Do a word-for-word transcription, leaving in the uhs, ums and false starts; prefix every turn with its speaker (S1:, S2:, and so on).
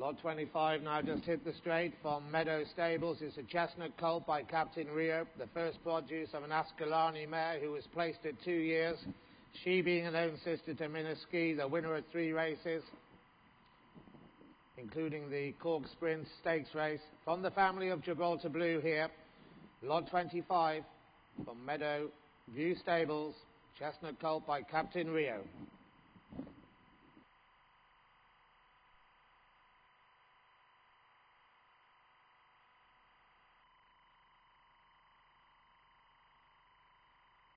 S1: Lot twenty-five now just hit the straight from Meadow Stables. It's a chestnut colt by Captain Rio, the first produce of an Ascalani mare who was placed at two years. She being an own sister to Minstrel, the winner of three races, including the Cork Sprint Stakes race. From the family of Gibraltar Blue here, Lot twenty-five from Meadow View Stables, chestnut colt by Captain Rio.